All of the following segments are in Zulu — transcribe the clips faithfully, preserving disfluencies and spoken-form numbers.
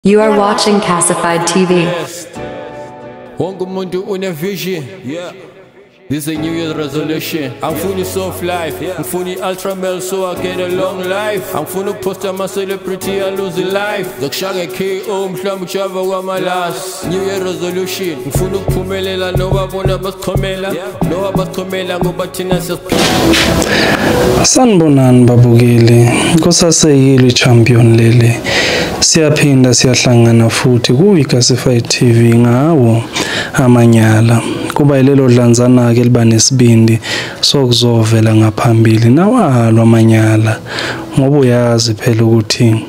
You are watching Cassified T V. Wonke umuntu une vision. Yeah. This is a New Year's resolution. I'm fully soft life. I'm fully ultra male so I get a long life. I'm fully poster my celebrity I lose a life. Zokushaya K O mhlawumbe uchava wama last. New Year resolution. I'm fully ukuphumelela nowabona basikhomela. Nowa basikhomela ngoba thina sesiphila. Sanibonani babukeli. Kusaseyile champion leli. Siyaphinda siyahlangana futhi ku Cassified T V ngawo amanyala. Kuba yilelo dlanzana ke liba nesibindi sokuzovela ngaphambili nawalo amanyala ngoba uyazi phela ukuthi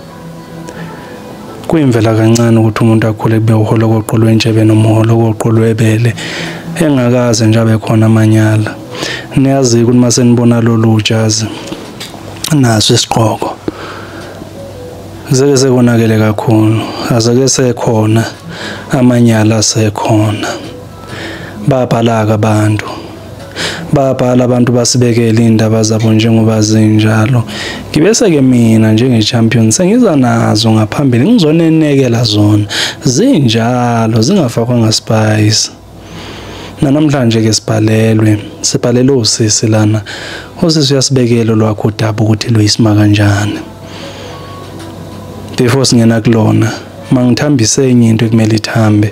kuyimvela kancane ukuthi umuntu akhule kube uholo koqolwe njebe nomholo koqolwe ebele engakaze nje abe khona amanyala. Niyazi ukuthi mase nibona lolu jazi naso isiqhoko zeke sekonakele kakhulu azake sekhona amanyala sekhona. Babhalaka abantu babhala abantu basibekele indaba zabo njengoba zinjalo ngibese ke mina njenge champion sengiza nazo ngaphambili ngizonenekela zona zinjalo zingafakwa ngaspice. Namhlanje ke sibhalelwe sibhalele usisi lana usisi uyasibekela lwakho udaba ukuthi loyisima kanjani before singena kulona mangithambise enye into ekumele ithambe.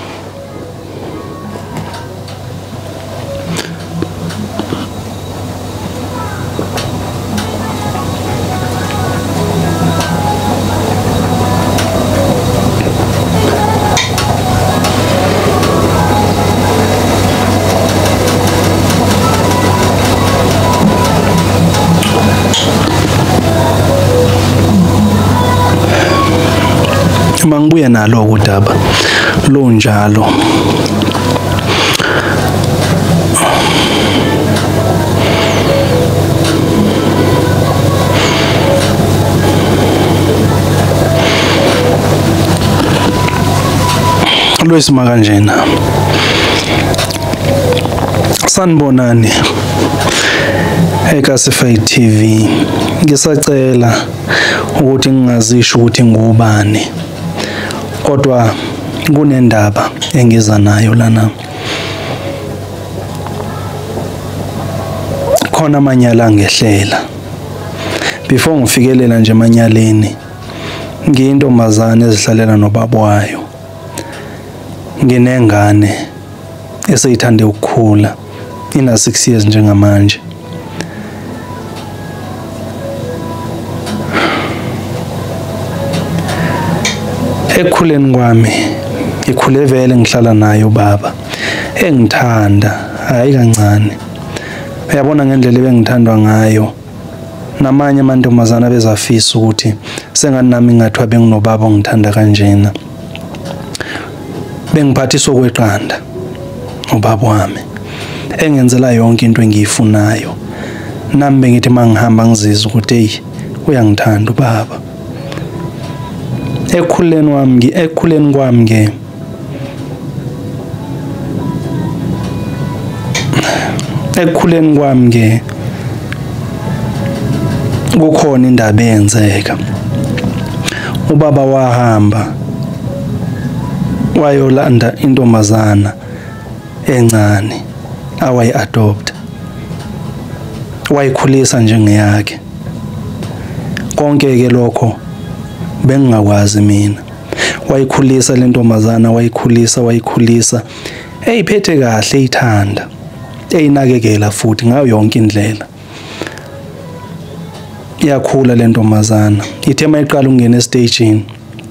Mangibuye nalo udaba lo njalo Loisima kanjena sanibonani eCassified T V ngisacela ukuthi ngingazisho ukuthi ngubani kodwa kunendaba engiza nayo lana. Khona amanyala angehlela before ngifikelela nje emanyaleni ngiyintombazane ezihlalela nobaba wayo nginengane eseyithande ukukhula ina six years njengamanje. Ekukhuleni kwami ngikhule vele ngihlala naye ubaba engithanda hayi kancane. Uyabona ngendlela ebengithandwa ngayo namanye amantombazana bezafisa ukuthi sengani nami ngathwa benginobaba ongithanda kanjena. Bengiphathiswa kweqanda ubaba wami engenzela yonke into engiyifunayo nami bengithi mangihamba ngizizwa ukuthi hey uyangithanda ubaba. Ekukhuleni wami ekukhuleni kwami ke ekukhuleni kwami ke kukhona indaba eyenzeka. Ubaba wahamba wayolanda intombazana encane awayi adopt wayikhulisa njengeyakhe. Konke ke lokho bengingakwazi mina. Wayikhulisa le ntombazana wayikhulisa wayikhulisa eyiphethe kahle eyithanda eyinakekela futhi ngayo yonke indlela. Iyakhula le ntombazana ithe mayiqala ukungena estageni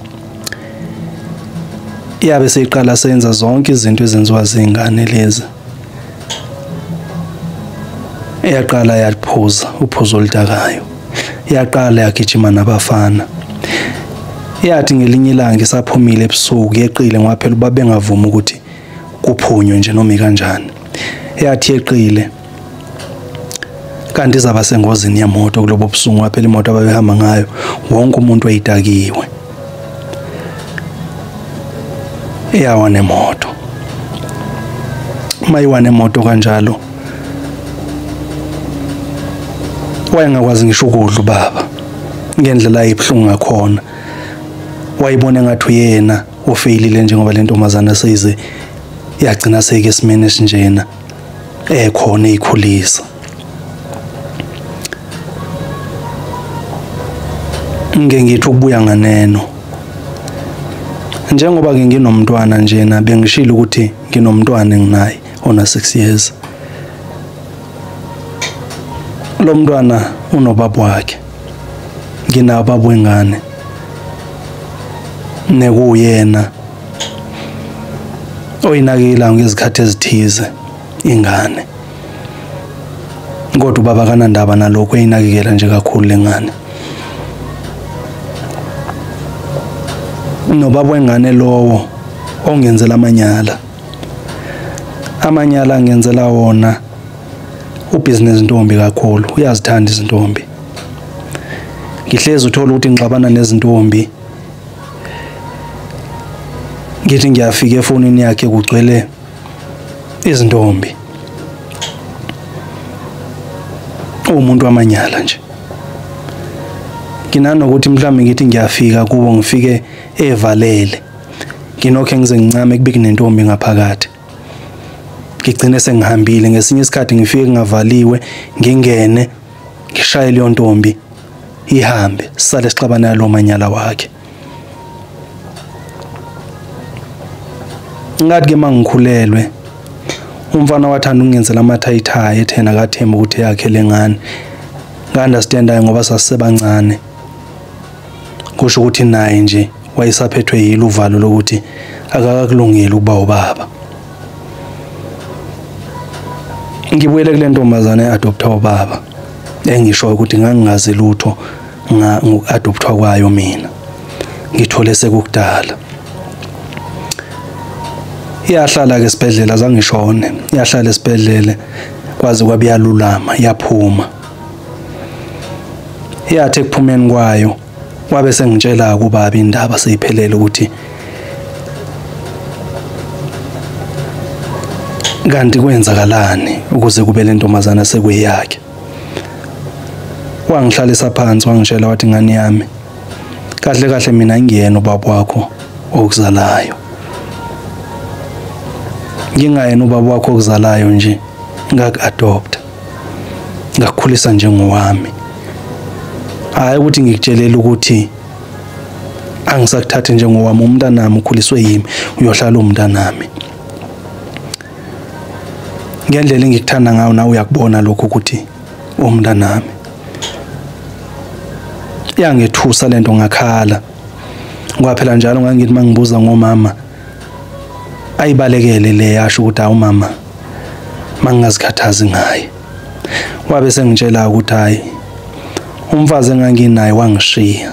iyabe seyiqala senza zonke izinto ezenziwa zingane lezi. Iyaqala yaphuza uphuzo oludakayo iyaqala yagijima nabafana. Yathi ngelinye ilanga isaphumile ebusuku yeqile ngoba phela ubaba engavuma ukuthi kuphunywe nje noma kanjani. Yathi yeqile kanti izaba sengozini yemoto kulobo busuku ngoba phela imoto ababehamba ngayo wonke umuntu wayidakiwe. Iyawa nemoto mayiwa nemoto kanjalo wayengakwazi ngisho ukudla ubaba ngendlela ayibhlungu ngakhona wayibona ngathi uyena ofailile njengoba le ntombazana seyize yagcina seke esimene esinjena ekhona eyikhulisa. Ngeke ngithi ukubuya nganeno njengoba ke nginomntwana njena bengishilo ukuthi nginomntwana enginaye ona six years. Lo mntwana unobaba wakhe, ngina baba wengane nekuyena oyinakela ngezikhathi ezithize ingane, kodwa ubaba kanandaba nalokho eyinakekela nje kakhulu lengane. Nobaba wengane lowo ongenzela amanyala amanyala angenzela wona ubusiness ntombi kakhulu, uyazithanda izintombi. Ngihlezi uthola ukuthi ngixabana nezintombi, ngithi ngiyafika efonini yakhe kugcwele izintombi. Umuntu wamanyala nje. Nginanokuthi mhlawumbe ngithi ngiyafika kubo ngifike evalele, nginokho ngize ngincame kube kunentombi ngaphakathi, ngigcine sengihambile. Ngesinye isikhathi ngifike ngavaliwe, ngingene ngishaye leyo ntombi ihambe, sisale sixabana lo manyala wakhe. Ngathi ke mangikhulelwe umfana wathanda ungenzela amathayithayi ethena kaThemba ukuthi yakhe lengane, nga-understandayo ngoba sasisebancane, kusho ukuthi naye nje wayesaphethwe yilo uvalo lokuthi akakakulungile ukuba ubaba. Ngibuyele kule ntombazana e-adoptwa ubaba engisho ukuthi ngangingazi lutho nga-adoptwa kwayo mina, ngithole sekukudala. Iyahlala ke esibhedlela, azangishone, iyahlala esibhedlela kwaze kwabe yalulama, yaphuma. Yathi ekuphumeni kwayo wabe sengitshela kubaba indaba seyiphelele ukuthi kanti kwenzakalani ukuze kube le ntombazana sekuyakhe. Wangihlalisa phansi wangitshela wathi ngani yami, kahle kahle mina ngiyena ubaba wakho okuzalayo, ngingayena ubaba wakho okuzalayo nje, ngaku-adopta ngakukhulisa njengowami. Hayi ukuthi ngikutshelela ukuthi angisakuthathe njengowami, umntanami ukhuliswe yimi, uyohlala umntanami. Ngendlela engikuthanda ngayo nawe uyakubona lokho ukuthi umntanami. Yangethusa lento ngakhala. Ngaphela njalo ngangithi mangibuza ngomama ayibalekele le yasho ukuthi hawu mama mangingazikhathazi ngaye. Wabe sengitshela ukuthi hayi umfazi enganginaye wangishiya,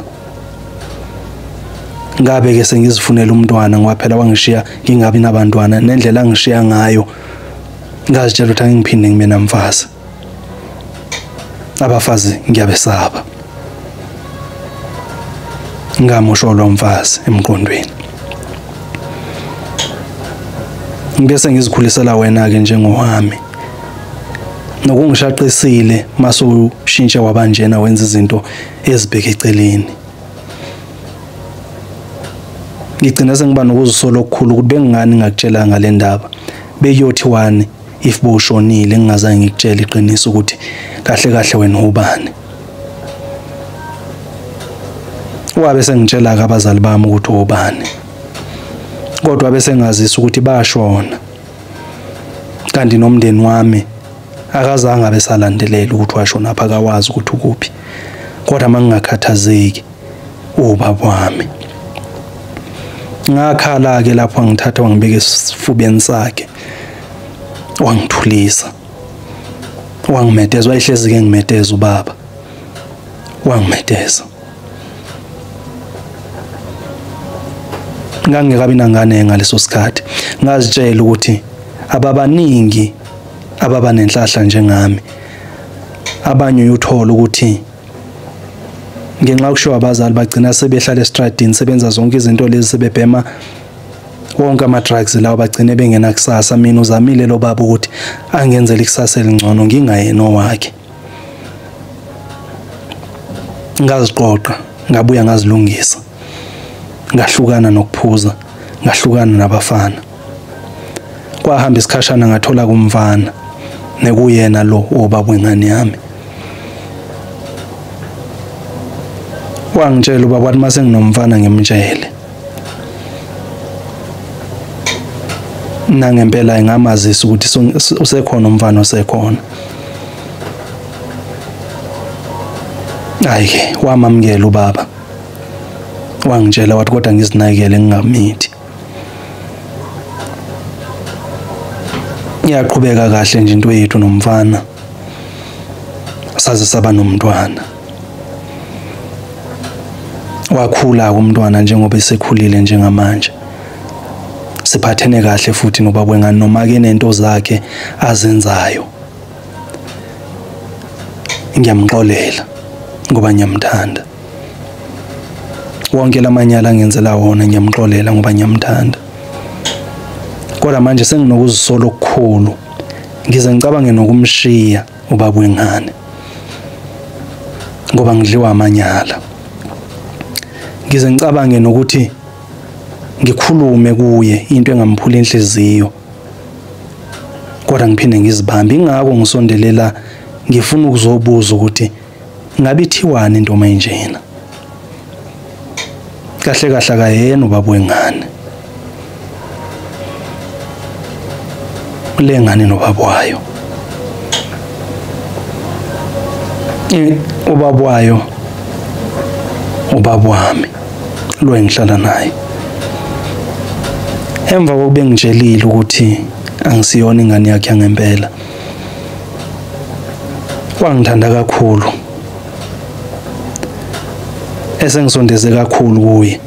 ngabe ke sengizifunela umntwana ngoba phela wangishiya ngingabi nabantwana, nendlela angishiya ngayo ngazitshela ukuthi angiphinde ngibe namfazi. Abafazi ngiyabesaba, ngamosholwa umfazi emqondweni. Ngibese ngizikhulisela wena ke njengowami, nokungishaqisile maso ushintshe wabanjena wenza izinto ezibheke eceleni. Ngigcina sengiba nokuzisola okukhulu ukuthi bengingani ngakutshela ngale ndaba, beyothi wani if boshonile ngingazange ngikutshela iqiniso ukuthi kahle kahle wena ubani. Wabe sengitshela abazali bami ukuthi ubani, kodwa bese ngazisa ukuthi bashona, kanti nomndeni wami akazange abesalandelela ukuthi washona apha, akawazi ukuthi ukuphi, kodwa mangingakhathazeki ubaba wami. Ngakhala ke lapho ngithatha wangibeka esifubeni sakhe, wangithulisa, wangimedeza, wayehlezi ke ngimedeza ubaba, wangimedeza. Ngangikabi nangane ngaleso sikhathi, ngazitshela ukuthi ababaningi ababa nenhlahla njengami, abanye uyuthola ukuthi ngenxa yokushiwa abazali bagcina sebehlala estradini, sebenza zonke izinto lezi, sebebhema wonke ama-drugs lawo, bagcine bengena kusasa. Mina uzamile lo baba ukuthi angenzele ikusasa elingcono ngingayena owakhe. Ngaziqoqa, ngabuya ngazilungisa, ngahlukana nokuphuza, ngahlukana nabafana. Kwahamba isikhashana ngathola kumfana nekuyena lo obaba wengane yami. Wangitshela ubaba wathi mase nginomfana ngimtshele. Nangempela ngamazisa ukuthi usekhona umfana osekhona. Ayike wamamukela ubaba. Wangitshela wathi kodwa ngizinakele ngingamithi. Yaqhubeka kahle nje into yethu nomfana. Saze saba nomntwana. Wakhula umntwana njengoba esekhulile njengamanje. Siphathene kahle futhi nobaba wengane noma ke nento zakhe azenzayo. Ngiyamxolela ngoba ngiyamthanda. Wonke lamanyala ngenzela wona ngiyamxolela ngoba ngiyamthanda. Kodwa manje senginokuzisola okukhulu. Ngize ngicabange nokumshiya ubaba wengane. Ngoba ngidliwa amanyala. Ngize ngicabange nokuthi ngikhulume kuye into engamphula inhliziyo. Kodwa ngiphinde ngizibambe ingako ngisondelela ngifuna ukuzobuza ukuthi ngabe ithiwani into manje. Kahle kahle akayena ubaba wengane. Lengane nobaba wayo. Ubaba wayo ubaba wami lo engihlala naye. Emva kokuba ngitshelile ukuthi angisiyona ingane yakhe ngempela. Wangithanda kakhulu. Esengisondeze kakhulu kuye.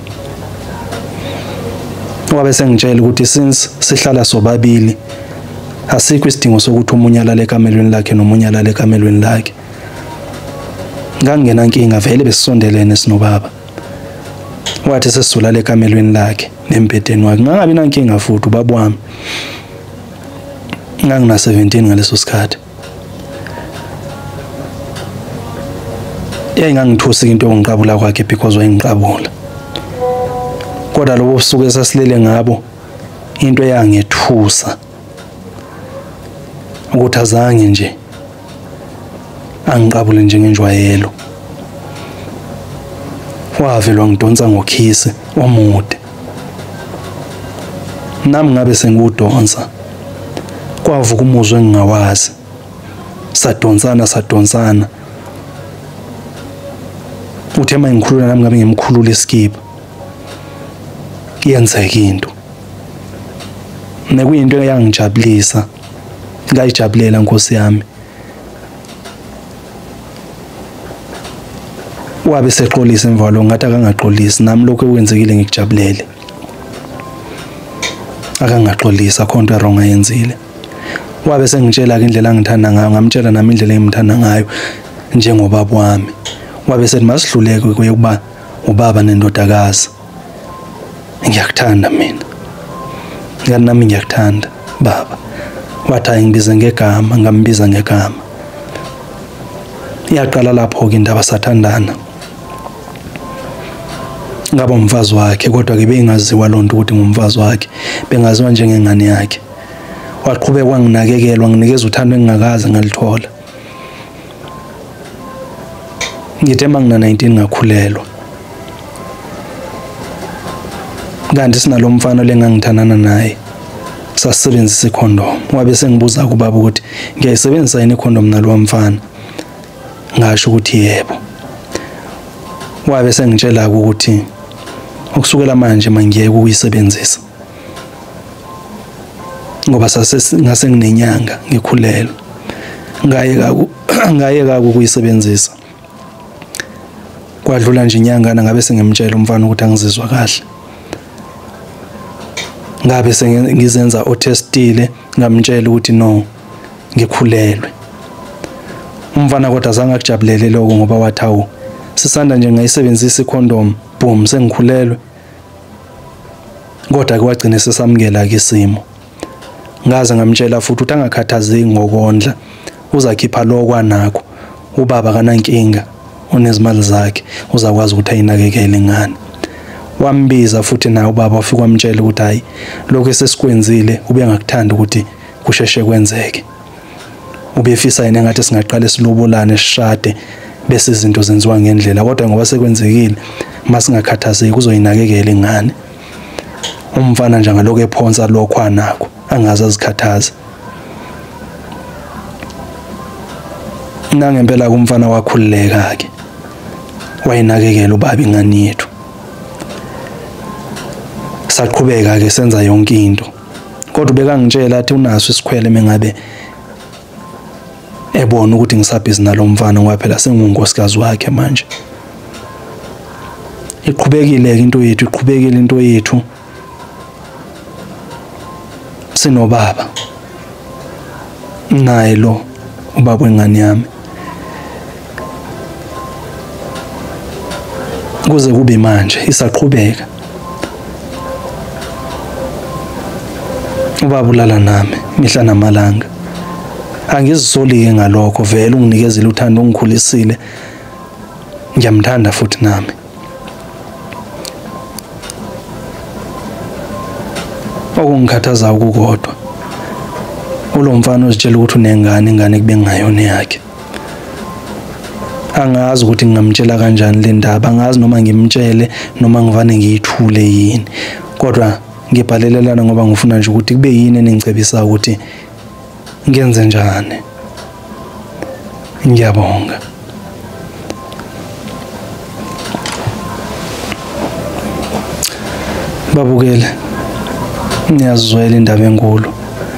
Wabe sengitshela ukuthi since sihlala sobabili asikho isidingo sokuthi umunye alale ekamelweni lakhe nomunye alale ekamelweni lakhe. Ngangena inkinga vele besisondelene sinobaba. Wathi sesulala ekamelweni lakhe nembedeni wakhe ngangabi nankinga futhi ubaba wami. Ngangina seventeen ngaleso sikhathi. Yayingangithusi into ongiqabula kwakhe because wayengiqabula. Kodwa lobo busuku esasilele ngabo into eyangethusa ukuthi azange nje angiqabule njengenjwayelo. Wavelwa ngidonsa ngokhisi omude. Nami ngabe sengudonsa. Kwavuka umuzwe engingawazi. Sadonsana sadonsana. Uthe uma ngikhulula nami ngabe ngimkhulula iskipa. Yenzeka into. Nekuyinto eyangijabulisa. Ngayijabulela Nkosi yami. Wabe sexolisa emvalo ngathi akangaxolisi nami lokho ekwenzekile ngikujabulele. Akangaxolisa khonto wrong ayenzile. Wabe sengitshela ke indlela angithanda ngayo ngamtshela nami indlela engimthanda ngayo njengobaba wami. Wabe sethi masihluleke kuye kuba ubaba nendodakazi. Ngiyakuthanda mina. Ngani nami ngiyakuthanda baba. Wathi ayingibize ngegama ngambiza ngegama. Iyaqala lapho ke indaba sathandana. Ngaba umfazi wakhe kodwa ke bengaziwa lonto ukuthi ngumfazi wakhe. Bengaziwa njengengane yakhe. Waqhubeka kwanginakekelwa nginikeza uthando engingakaze ngalithola. Ngithe mangina nineteen ngakhulelwa. Kanti sinalo mfana lengangithandana naye. Sasebenzisa ikhondom. Wabe sengibuza kubaba ukuthi ngiyayisebenzisa yini ikhondom nalo mfana. Ngasho ukuthi yebo. Wabe sengitshela ukuthi ukusukela manje mangiyeke ukuyisebenzisa. Ngoba sase ngase nginenyanga ngikhulelwa. Ngayeka ngayeka ukuyisebenzisa. Kwadlula nje inyanga ngabe sengimtshela umfana ukuthi angizizwa kahle. Ngabe sengizenza otestile ngamtshela ukuthi no ngikhulelwe. Umfana kodwa azange akujabulele lokho ngoba wathi awu sisanda nje ngayisebenzisa ikhondom boom sengikhulelwe. Kodwa ke wagcina sesamukela ke isimo. Ngaze ngamtshela futhi ukuthi angakhathazeki ngokondla uzakhipha lo kwanakho. Ubaba kanankinga unezimali zakhe uzakwazi ukuthi ayinakekele ingane. wambiza futhi naye ubaba wafika wamtshela ukuthi hayi lokho esesikwenzile ube ngakuthanda ukuthi kusheshe kwenzeke. Ubefisa yena ngathi singaqala silobolane sishade bese izinto zenziwa ngendlela, kodwa ngoba sekwenzekile masingakhathazeki kuzoyinakekela ingane. Umfana nje ngaloko ephonsa lokho anakho angaze azikhathaze. Nangempela kumfana wakhululeka ke wayinakekela ubaba ingane yethu. Saqhubeka ke senza yonke into, kodwa bekangitshela athi unaso isikhwele mengabe ebona ukuthi ngisabhizi nalomfana ngoba phela sengungoskazi wakhe manje. Iqhubekile into yethu, iqhubekile into yethu. Sinobaba naye lo ubaba wengane yami, kuze kube manje isaqhubeka. Ubaba ulala nami mihla namalanga. Angizisoli-ke ngalokho, vele unginikezile uthando, ungikhulisile, ngiyamthanda futhi nami. Okungikhathaza ukukodwa ulo mfana uzitshela ukuthi unengane, ingane kube ngayona yakhe. Angazi ukuthi ngingamtshela kanjani le ndaba, angazi noma ngimtshele noma ngivane ngiyithule yini, kodwa ngibhalelelana ngoba ngifuna nje ukuthi kube yini eningicebisa ukuthi ngenze njani. Ngiyabonga. Babukele, niyazizwela indaba enkulu.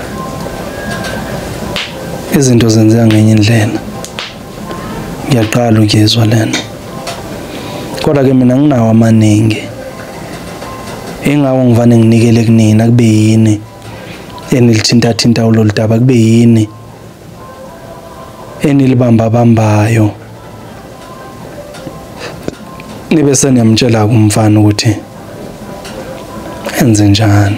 Izinto zenzeka ngenye indlela, ngiyaqala ukuyizwa lena, kodwa ke mina nginawo amaningi. Ingawo ngivane nginikele kunina kube yini enilithinta thinta ulolu daba, kube yini enilibamba bambayo, nibe seniyamtshela kumfana ukuthi enze njani.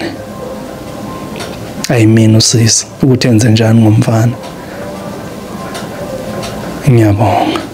Ayimini usisi ukuthi enze njani ngomfana. Ngiyabonga.